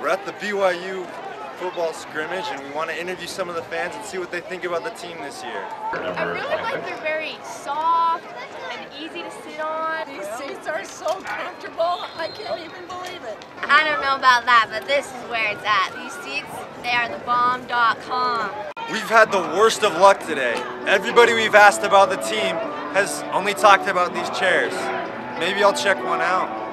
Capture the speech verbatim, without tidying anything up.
We're at the B Y U football scrimmage and we want to interview some of the fans and see what they think about the team this year. I really like they're very soft and easy to sit on. These seats are so comfortable, I can't even believe it. I don't know about that, but this is where it's at. These seats, they are the bomb dot com. We've had the worst of luck today. Everybody we've asked about the team has only talked about these chairs. Maybe I'll check one out.